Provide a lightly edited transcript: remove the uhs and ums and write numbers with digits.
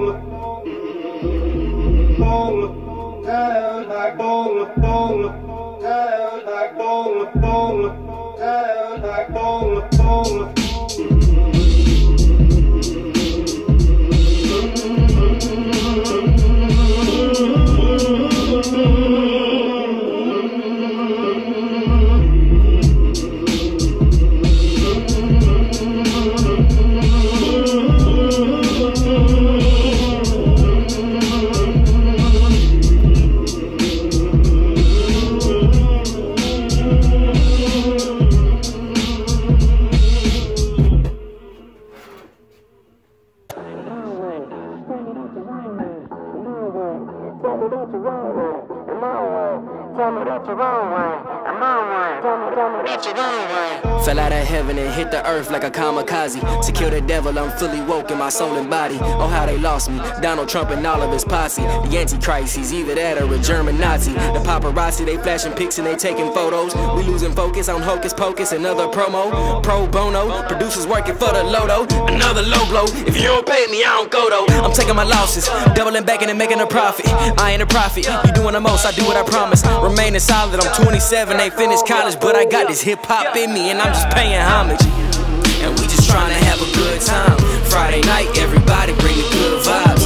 Fell out of heaven and hit the earth like a kamikaze. To kill the devil, I'm fully woke in my soul and body. Oh, how they lost me. Donald Trump and all of his posse. The Antichrist, he's either that or a German Nazi. The paparazzi, they flashing pics and they taking photos. We losing focus on Hocus Pocus, another promo. Pro bono, producers working for the Loto. Another low blow, if you don't pay me, I don't go though. I'm taking my losses, doubling back and making a profit. I ain't a prophet, you doing the most, I do what I promise. Remaining solid, I'm 27, ain't finished college, but I got this hip-hop in me and I'm just paying homage. And we just trying to have a good time. Friday night, everybody bring the good vibes.